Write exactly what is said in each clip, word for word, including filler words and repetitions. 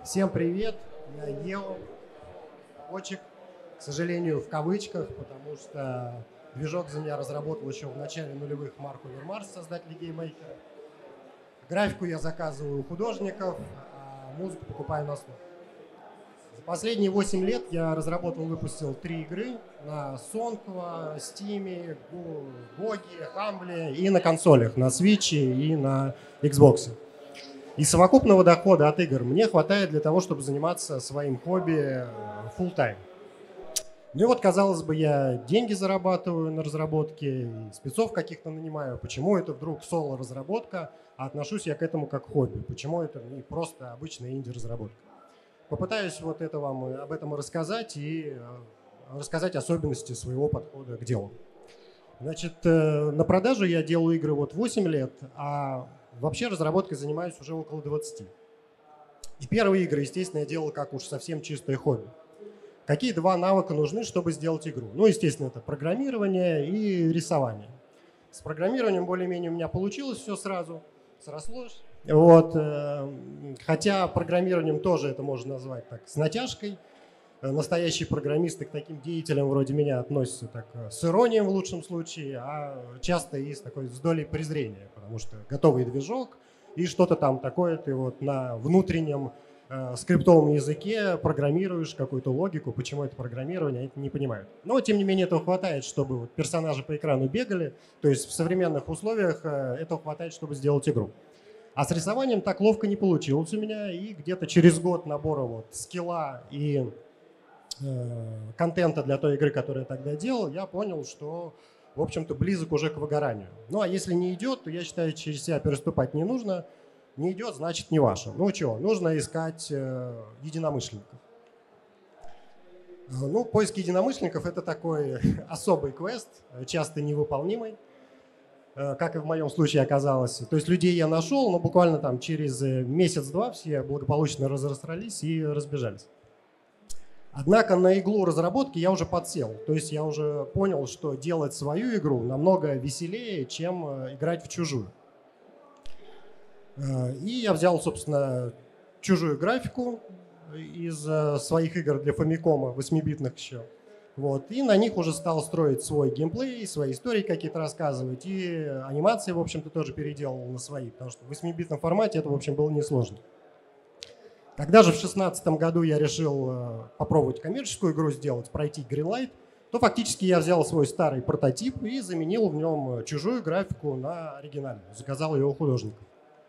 Всем привет, я Ео, разработчик, к сожалению, в кавычках, потому что движок за меня разработал еще в начале нулевых Марк Овермарс, создатель гейммейкера. Графику я заказываю у художников, а музыку покупаю на слух. За последние восемь лет я разработал и выпустил три игры на Сонква, Steam, Гоги, Хамбле и на консолях, на Switch и на Xbox. И совокупного дохода от игр мне хватает для того, чтобы заниматься своим хобби full-time. Ну и вот, казалось бы, я деньги зарабатываю на разработке, и спецов каких-то нанимаю. Почему это вдруг соло-разработка, а отношусь я к этому как хобби? Почему это не просто обычная инди-разработка? Попытаюсь вот это вам, об этом рассказать и рассказать особенности своего подхода к делу. Значит, на продажу я делаю игры вот восемь лет, а вообще разработкой занимаюсь уже около двадцати. И первые игры, естественно, я делал как уж совсем чистое хобби. Какие два навыка нужны, чтобы сделать игру? Ну, естественно, это программирование и рисование. С программированием более-менее у меня получилось все сразу, срослось. Вот, хотя программированием тоже это можно назвать так, с натяжкой. Настоящие программисты к таким деятелям вроде меня относятся так, с иронией в лучшем случае, а часто и с такой с долей презрения, потому что готовый движок и что-то там такое ты вот на внутреннем э, скриптовом языке программируешь какую-то логику, почему это программирование, они это не понимают. Но тем не менее этого хватает, чтобы вот персонажи по экрану бегали, то есть в современных условиях э, этого хватает, чтобы сделать игру. А с рисованием так ловко не получилось у меня, и где-то через год набора вот скилла и контента для той игры, которую я тогда делал, я понял, что, в общем-то, близок уже к выгоранию. Ну, а если не идет, то я считаю, через себя переступать не нужно. Не идет, значит, не ваше. Ну, чего, нужно искать э, единомышленников. Ну, поиск единомышленников – это такой особый квест, часто невыполнимый, э, как и в моем случае оказалось. То есть людей я нашел, но буквально там через месяц-два все благополучно разрастались и разбежались. Однако на иглу разработки я уже подсел. То есть я уже понял, что делать свою игру намного веселее, чем играть в чужую. И я взял, собственно, чужую графику из своих игр для Famicom, восьмибитных еще. Вот. И на них уже стал строить свой геймплей, свои истории какие-то рассказывать. И анимации, в общем-то, тоже переделал на свои, потому что в восьмибитном формате это, в общем, было несложно. Когда же в две тысячи шестнадцатом году я решил попробовать коммерческую игру сделать, пройти Greenlight, то фактически я взял свой старый прототип и заменил в нем чужую графику на оригинальную. Заказал ее у художников.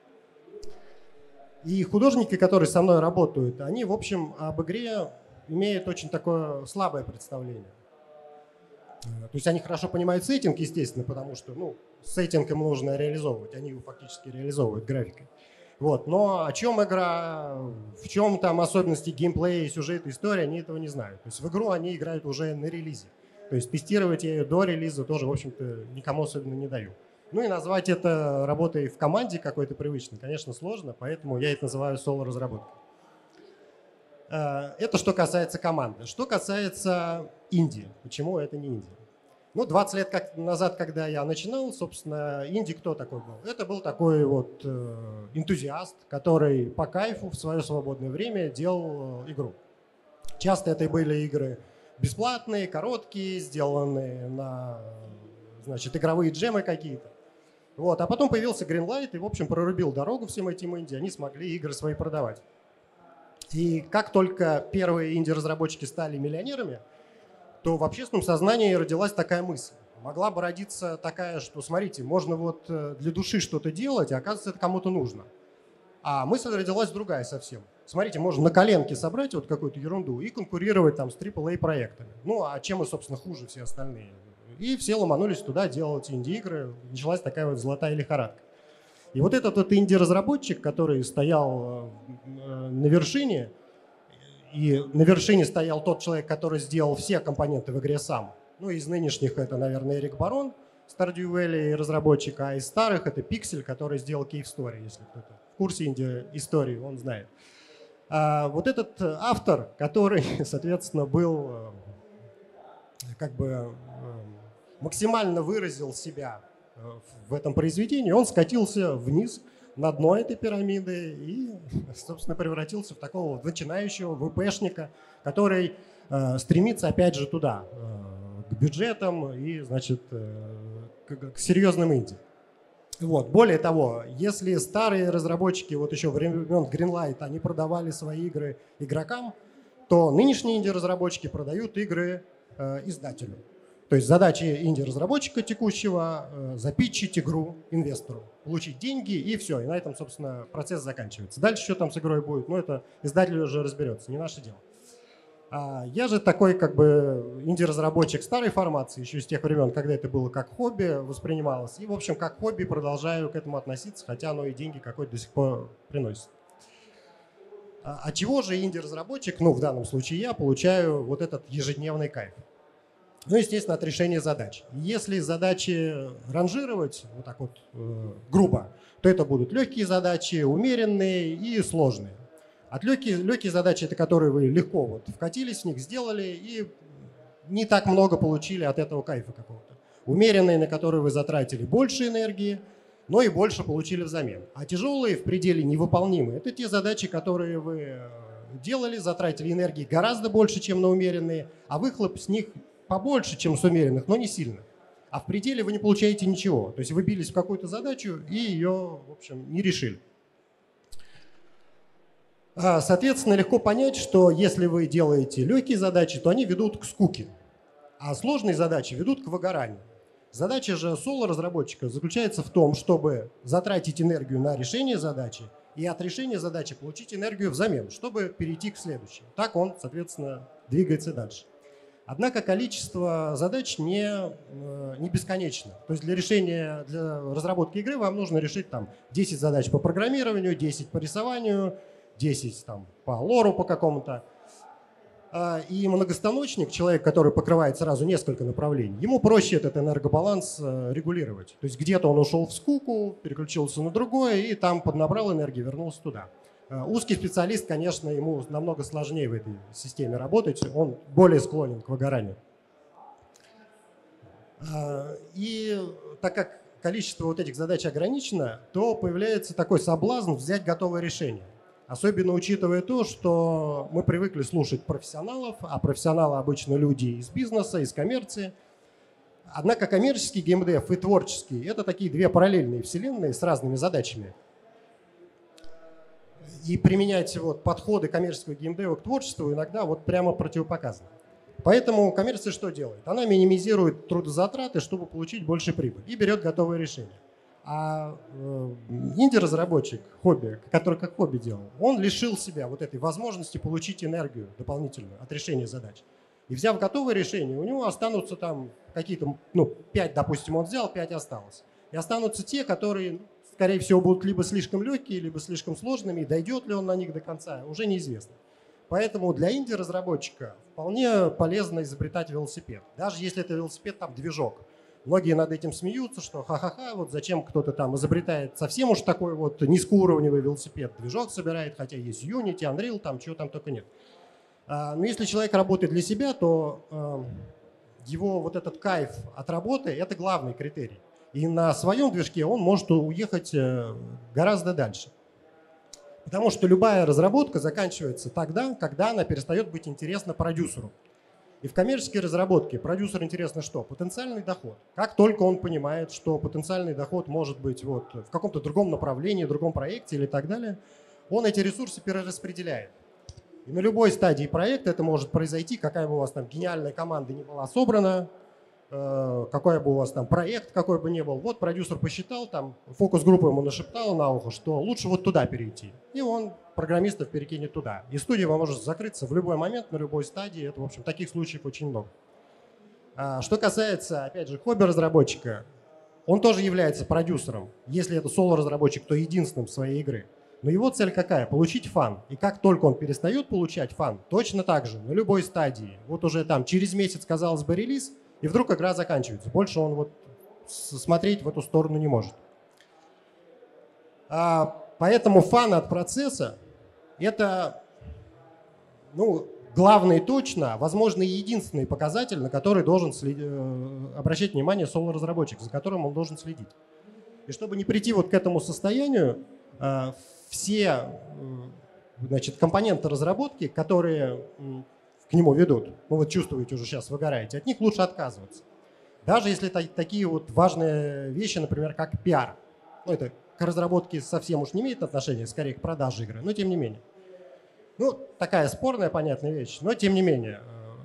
И художники, которые со мной работают, они, в общем, об игре имеют очень такое слабое представление. То есть они хорошо понимают сеттинг, естественно, потому что ну, сеттинг им нужно реализовывать. Они его фактически реализовывают графикой. Вот. Но о чем игра, в чем там особенности геймплея, сюжета, истории, они этого не знают. То есть в игру они играют уже на релизе. То есть тестировать я ее до релиза тоже, в общем-то, никому особенно не даю. Ну и назвать это работой в команде какой-то привычной, конечно, сложно, поэтому я это называю соло-разработкой. Это что касается команды. Что касается инди, почему это не инди? Ну, двадцать лет как назад, когда я начинал, собственно, инди кто такой был? Это был такой вот э, энтузиаст, который по кайфу в свое свободное время делал э, игру. Часто это были игры бесплатные, короткие, сделанные на, значит, игровые джемы какие-то. Вот. А потом появился Greenlight и, в общем, прорубил дорогу всем этим инди, они смогли игры свои продавать. И как только первые инди-разработчики стали миллионерами, то в общественном сознании родилась такая мысль. Могла бы родиться такая, что, смотрите, можно вот для души что-то делать, а оказывается, это кому-то нужно. А мысль родилась другая совсем. Смотрите, можно на коленке собрать вот какую-то ерунду и конкурировать там с трипл эй проектами. Ну, а чем мы, собственно, хуже все остальные? И все ломанулись туда делать инди-игры. Началась такая вот золотая лихорадка. И вот этот вот инди-разработчик, который стоял на вершине, и на вершине стоял тот человек, который сделал все компоненты в игре сам. Ну, из нынешних это, наверное, Эрик Барон, Stardew Valley разработчик, а из старых это Pixel, который сделал Cave Story, если кто-то в курсе инди-истории, он знает. А вот этот автор, который, соответственно, был, как бы, максимально выразил себя в этом произведении, он скатился вниз на дно этой пирамиды и, собственно, превратился в такого начинающего ВПшника, который э, стремится, опять же, туда, э, к бюджетам и, значит, э, к, к серьезным инди. Вот. Более того, если старые разработчики, вот еще времен Greenlight, они продавали свои игры игрокам, то нынешние инди-разработчики продают игры э, издателю. То есть задача инди-разработчика текущего э, запитчить игру инвестору, получить деньги и все. И на этом, собственно, процесс заканчивается. Дальше что там с игрой будет, ну это издатель уже разберется, не наше дело. А я же такой как бы инди-разработчик старой формации, еще с тех времен, когда это было как хобби воспринималось. И, в общем, как хобби продолжаю к этому относиться, хотя оно и деньги какой-то до сих пор приносит. А от чего же инди-разработчик, ну в данном случае я, получаю вот этот ежедневный кайф? Ну, естественно, от решения задач. Если задачи ранжировать вот так вот э, грубо, то это будут легкие задачи, умеренные и сложные. От легкие, легкие задачи, это которые вы легко вот вкатились в них, сделали и не так много получили от этого кайфа какого-то. Умеренные, на которые вы затратили больше энергии, но и больше получили взамен. А тяжелые, в пределе невыполнимые, это те задачи, которые вы делали, затратили энергии гораздо больше, чем на умеренные, а выхлоп с них побольше, чем с умеренных, но не сильно. А в пределе вы не получаете ничего. То есть вы бились в какую-то задачу и ее, в общем, не решили. Соответственно, легко понять, что если вы делаете легкие задачи, то они ведут к скуке, а сложные задачи ведут к выгоранию. Задача же соло-разработчика заключается в том, чтобы затратить энергию на решение задачи и от решения задачи получить энергию взамен, чтобы перейти к следующей. Так он, соответственно, двигается дальше. Однако количество задач не, не бесконечно. То есть для решения, для разработки игры вам нужно решить там десять задач по программированию, десять по рисованию, десять там, по лору по какому-то. И многостаночник, человек, который покрывает сразу несколько направлений, ему проще этот энергобаланс регулировать. То есть где-то он ушел в скуку, переключился на другое и там поднабрал энергии, вернулся туда. Узкий специалист, конечно, ему намного сложнее в этой системе работать, он более склонен к выгоранию. И так как количество вот этих задач ограничено, то появляется такой соблазн взять готовое решение. Особенно учитывая то, что мы привыкли слушать профессионалов, а профессионалы обычно люди из бизнеса, из коммерции. Однако коммерческий геймдев и творческий – это такие две параллельные вселенные с разными задачами. И применять вот подходы коммерческого геймдева к творчеству иногда вот прямо противопоказано. Поэтому коммерция что делает? Она минимизирует трудозатраты, чтобы получить больше прибыли, и берет готовое решение. А э, инди-разработчик, хобби, который как хобби делал, он лишил себя вот этой возможности получить энергию дополнительную от решения задач. И взяв готовое решение, у него останутся там какие-то, ну, пять, допустим, он взял, пять осталось. И останутся те, которые, скорее всего, будут либо слишком легкие, либо слишком сложными, и дойдет ли он на них до конца, уже неизвестно. Поэтому для инди-разработчика вполне полезно изобретать велосипед. Даже если это велосипед, там, движок. Многие над этим смеются, что ха-ха-ха, вот зачем кто-то там изобретает совсем уж такой вот низкоуровневый велосипед. Движок собирает, хотя есть Unity, Unreal, там чего там только нет. Но если человек работает для себя, то его вот этот кайф от работы – это главный критерий. И на своем движке он может уехать гораздо дальше. Потому что любая разработка заканчивается тогда, когда она перестает быть интересна продюсеру. И в коммерческой разработке продюсеру интересно что? Потенциальный доход. Как только он понимает, что потенциальный доход может быть вот в каком-то другом направлении, в другом проекте или так далее, он эти ресурсы перераспределяет. И на любой стадии проекта это может произойти, какая бы у вас там гениальная команда не была собрана, какой бы у вас там проект, какой бы ни был. Вот продюсер посчитал, там фокус-группа ему нашептала на ухо, что лучше вот туда перейти. И он программистов перекинет туда. И студия вам может закрыться в любой момент, на любой стадии. Это, в общем, таких случаев очень много. А что касается, опять же, хобби-разработчика, он тоже является продюсером. Если это соло-разработчик, то единственным в своей игры. Но его цель какая? Получить фан. И как только он перестает получать фан, точно так же, на любой стадии. Вот уже там через месяц, казалось бы, релиз, и вдруг игра заканчивается. Больше он вот смотреть в эту сторону не может. А, поэтому фан от процесса – это, ну, главный точно, возможно, единственный показатель, на который должен следить, обращать внимание соло-разработчик, за которым он должен следить. И чтобы не прийти вот к этому состоянию, все значит, компоненты разработки, которые к нему ведут, ну вот чувствуете уже сейчас, выгораете, от них лучше отказываться. Даже если это такие вот важные вещи, например, как пиар. Ну, это к разработке совсем уж не имеет отношения, скорее к продаже игры, но тем не менее. Ну, такая спорная, понятная вещь, но тем не менее.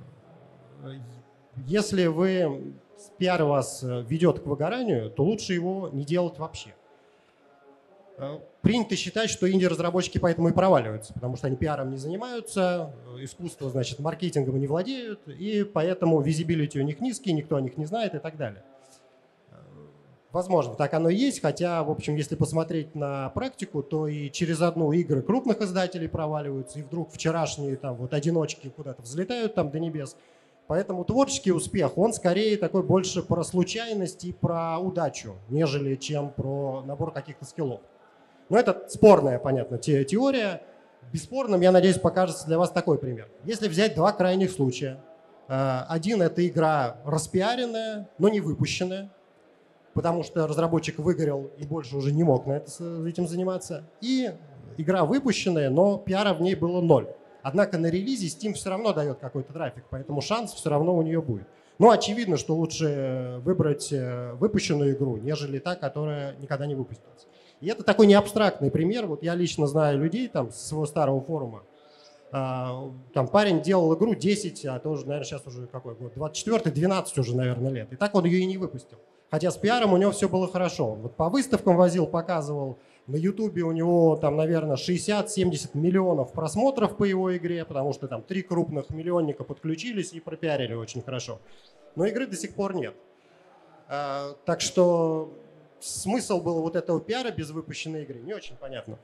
Если вы, пиар вас ведет к выгоранию, то лучше его не делать вообще. Принято считать, что инди-разработчики поэтому и проваливаются, потому что они пиаром не занимаются, искусство, значит, маркетингом не владеют, и поэтому визибилити у них низкий, никто о них не знает и так далее. Возможно, так оно и есть, хотя, в общем, если посмотреть на практику, то и через одну игры крупных издателей проваливаются, и вдруг вчерашние там вот одиночки куда-то взлетают там до небес. Поэтому творческий успех, он скорее такой больше про случайность и про удачу, нежели чем про набор каких-то скиллов. Но это спорная, понятно, те, теория. Бесспорным, я надеюсь, покажется для вас такой пример. Если взять два крайних случая. Один – это игра распиаренная, но не выпущенная, потому что разработчик выгорел и больше уже не мог на это, этим заниматься. И игра выпущенная, но пиара в ней было ноль. Однако на релизе Steam все равно дает какой-то трафик, поэтому шанс все равно у нее будет. Но очевидно, что лучше выбрать выпущенную игру, нежели та, которая никогда не выпустилась. И это такой не абстрактный пример. Вот я лично знаю людей там, с своего старого форума. Там парень делал игру десять, а тоже, наверное, сейчас уже какой год, двадцать четвёртый, двенадцать уже, наверное, лет. И так он ее и не выпустил. Хотя с пиаром у него все было хорошо. Он вот по выставкам возил, показывал. На Ютубе у него там, наверное, шестьдесят-семьдесят миллионов просмотров по его игре, потому что там три крупных миллионника подключились и пропиарили очень хорошо. Но игры до сих пор нет. А, так что смысл был вот этого пиара без выпущенной игры не очень понятно.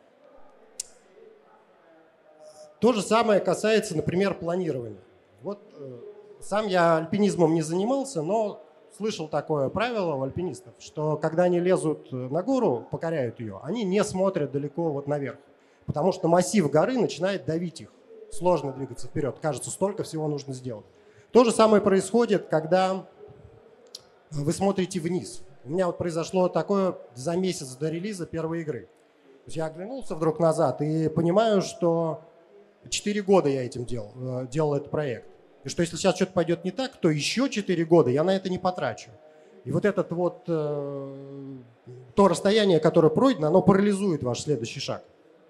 То же самое касается, например, планирования. Вот э, сам я альпинизмом не занимался, но слышал такое правило у альпинистов, что когда они лезут на гору, покоряют ее, они не смотрят далеко вот наверх, потому что массив горы начинает давить их. Сложно двигаться вперед, кажется, столько всего нужно сделать. То же самое происходит, когда вы смотрите вниз. У меня вот произошло такое за месяц до релиза первой игры. То есть я оглянулся вдруг назад и понимаю, что четыре года я этим делал, делал этот проект. И что если сейчас что-то пойдет не так, то еще четыре года я на это не потрачу. И вот это вот э, то расстояние, которое пройдено, оно парализует ваш следующий шаг.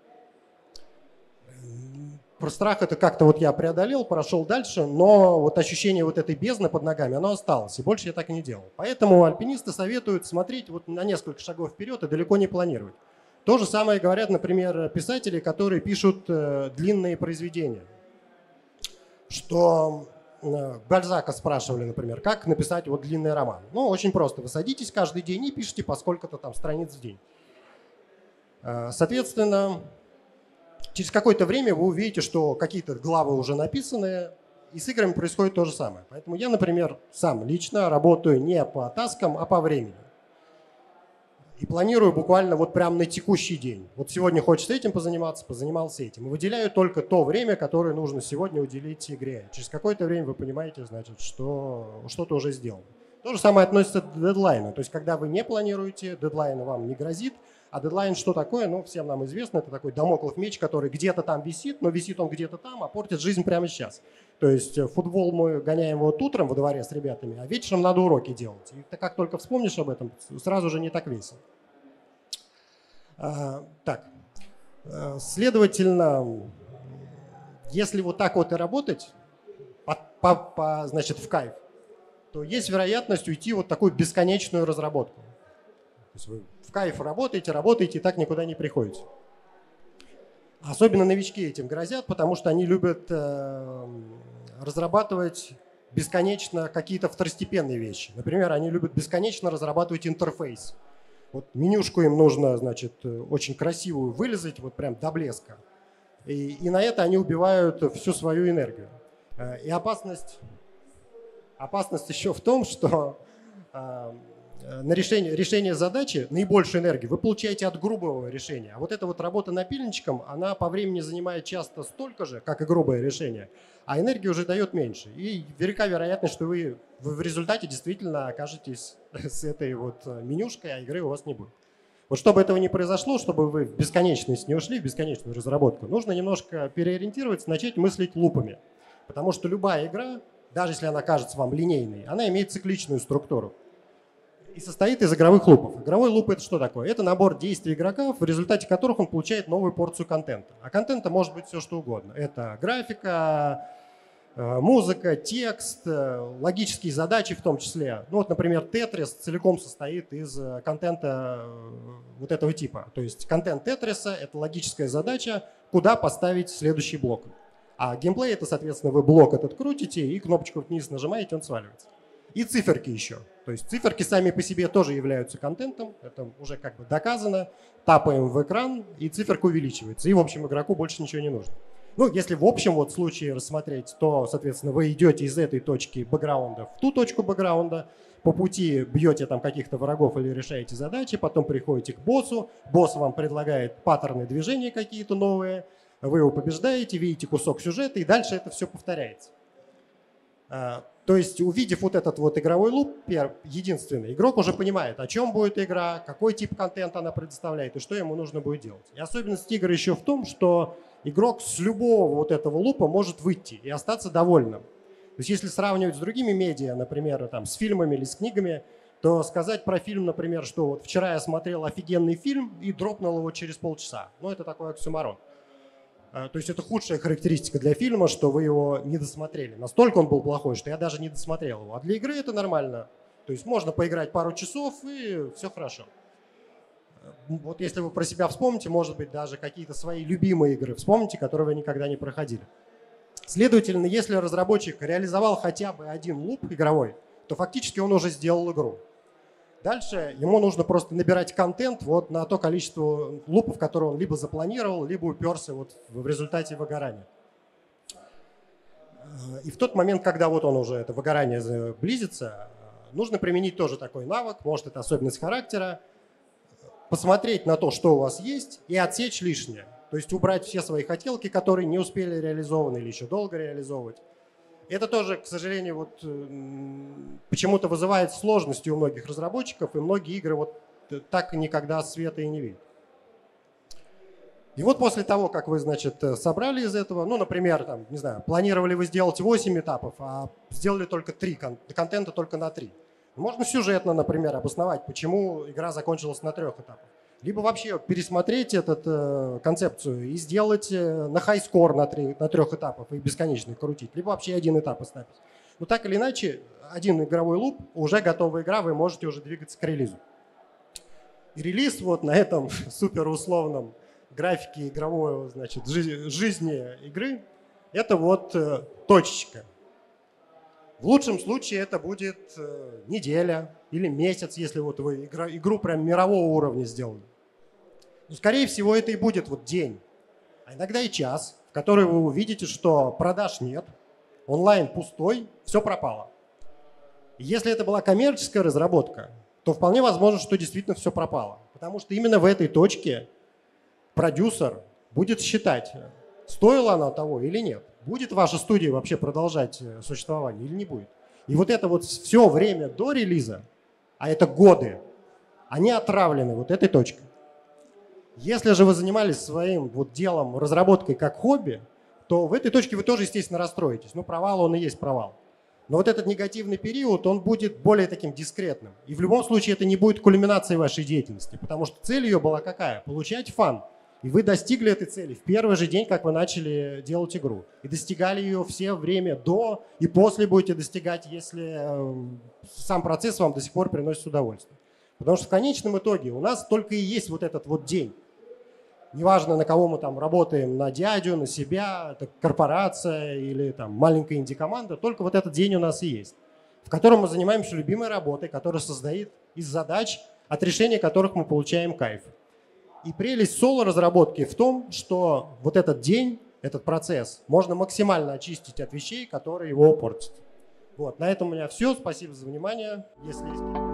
Про страх это как-то вот я преодолел, прошел дальше, но вот ощущение вот этой бездны под ногами, оно осталось, и больше я так и не делал. Поэтому альпинисты советуют смотреть вот на несколько шагов вперед и далеко не планировать. То же самое говорят, например, писатели, которые пишут э, длинные произведения. Что э, Бальзака спрашивали, например, как написать вот длинный роман. Ну, очень просто. Вы садитесь каждый день и пишете по сколько-то там страниц в день. Э, соответственно, через какое-то время вы увидите, что какие-то главы уже написаны, и с играми происходит то же самое. Поэтому я, например, сам лично работаю не по таскам, а по времени. И планирую буквально вот прямо на текущий день. Вот сегодня хочется этим позаниматься, позанимался этим. И выделяю только то время, которое нужно сегодня уделить игре. Через какое-то время вы понимаете, значит, что что-то уже сделано. То же самое относится к дедлайну. То есть, когда вы не планируете, дедлайн вам не грозит. А дедлайн что такое? Ну, всем нам известно, это такой дамоклов меч, который где-то там висит, но висит он где-то там, а портит жизнь прямо сейчас. То есть футбол мы гоняем вот утром во дворе с ребятами, а вечером надо уроки делать. И как только вспомнишь об этом, сразу же не так весело. А, так, следовательно, если вот так вот и работать, по, по, по, значит, в кайф, то есть вероятность уйти вот такую бесконечную разработку. То есть вы в кайф работаете, работаете и так никуда не приходите. Особенно новички этим грозят, потому что они любят э, разрабатывать бесконечно какие-то второстепенные вещи. Например, они любят бесконечно разрабатывать интерфейс. Вот менюшку им нужно, значит, очень красивую вылезать, вот прям до блеска. И, и на это они убивают всю свою энергию. И опасность, опасность еще в том, что э, на решение, решение задачи наибольшую энергию вы получаете от грубого решения. А вот эта вот работа напильничком, она по времени занимает часто столько же, как и грубое решение, а энергии уже дает меньше. И велика вероятность, что вы, вы в результате действительно окажетесь с этой вот менюшкой, а игры у вас не будет. Вот чтобы этого не произошло, чтобы вы в бесконечность не ушли, в бесконечную разработку, нужно немножко переориентироваться, начать мыслить лупами. Потому что любая игра, даже если она кажется вам линейной, она имеет цикличную структуру и состоит из игровых лупов. Игровой луп – это что такое? Это набор действий игрока, в результате которых он получает новую порцию контента. А контента может быть все что угодно. Это графика, музыка, текст, логические задачи в том числе. Ну вот, например, Tetris целиком состоит из контента вот этого типа. То есть контент Tetris – это логическая задача, куда поставить следующий блок. А геймплей – это, соответственно, вы блок этот крутите и кнопочку вниз нажимаете, он сваливается. И циферки еще. То есть циферки сами по себе тоже являются контентом. Это уже как бы доказано. Тапаем в экран, и циферка увеличивается. И, в общем, игроку больше ничего не нужно. Ну, если в общем вот случае рассмотреть, то, соответственно, вы идете из этой точки бэкграунда в ту точку бэкграунда, по пути бьете там каких-то врагов или решаете задачи, потом приходите к боссу, босс вам предлагает паттерны движения какие-то новые, вы его побеждаете, видите кусок сюжета, и дальше это все повторяется. То есть, увидев вот этот вот игровой луп, единственный, игрок уже понимает, о чем будет игра, какой тип контента она предоставляет и что ему нужно будет делать. И особенность игры еще в том, что игрок с любого вот этого лупа может выйти и остаться довольным. То есть, если сравнивать с другими медиа, например, там, с фильмами или с книгами, то сказать про фильм, например, что вот вчера я смотрел офигенный фильм и дропнул его через полчаса. Ну, это такой оксюморон. То есть это худшая характеристика для фильма, что вы его не досмотрели. Настолько он был плохой, что я даже не досмотрел его. А для игры это нормально. То есть можно поиграть пару часов, и все хорошо. Вот если вы про себя вспомните, может быть, даже какие-то свои любимые игры вспомните, которые вы никогда не проходили. Следовательно, если разработчик реализовал хотя бы один луп игровой, то фактически он уже сделал игру. Дальше ему нужно просто набирать контент вот на то количество лупов, которые он либо запланировал, либо уперся вот в результате выгорания. И в тот момент, когда вот он уже, это выгорание близится, нужно применить тоже такой навык, может это особенность характера, посмотреть на то, что у вас есть, и отсечь лишнее. То есть убрать все свои хотелки, которые не успели реализованы или еще долго реализовывать. Это тоже, к сожалению, вот, почему-то вызывает сложности у многих разработчиков, и многие игры вот так никогда света и не видят. И вот после того, как вы, значит, собрали из этого, ну, например, там, не знаю, планировали вы сделать восемь этапов, а сделали только три, контента только на три. Можно сюжетно, например, обосновать, почему игра закончилась на трех этапах. Либо вообще пересмотреть эту э, концепцию и сделать э, на хай-скор на, на трех этапах и бесконечно крутить. Либо вообще один этап оставить. Но так или иначе, один игровой луп, уже готовая игра, вы можете уже двигаться к релизу. И релиз вот на этом суперусловном графике игровой, значит, жи жизни игры, это вот э, точечка. В лучшем случае это будет э, неделя или месяц, если вот вы игра, игру прям мирового уровня сделали. Но, скорее всего, это и будет вот день, а иногда и час, в который вы увидите, что продаж нет, онлайн пустой, все пропало. И если это была коммерческая разработка, то вполне возможно, что действительно все пропало. Потому что именно в этой точке продюсер будет считать, стоило оно того или нет. Будет ваша студия вообще продолжать существование или не будет. И вот это вот все время до релиза, а это годы, они отравлены вот этой точкой. Если же вы занимались своим вот делом, разработкой как хобби, то в этой точке вы тоже, естественно, расстроитесь. Ну, провал, он и есть провал. Но вот этот негативный период, он будет более таким дискретным. И в любом случае это не будет кульминацией вашей деятельности, потому что цель ее была какая? Получать фан. И вы достигли этой цели в первый же день, как вы начали делать игру. И достигали ее все время до и после будете достигать, если э, сам процесс вам до сих пор приносит удовольствие. Потому что в конечном итоге у нас только и есть вот этот вот день. Неважно, на кого мы там работаем, на дядю, на себя, это корпорация или там маленькая инди-команда, только вот этот день у нас и есть, в котором мы занимаемся любимой работой, которая состоит из задач, от решения которых мы получаем кайф. И прелесть соло-разработки в том, что вот этот день, этот процесс можно максимально очистить от вещей, которые его портят. Вот, на этом у меня все. Спасибо за внимание. Если есть...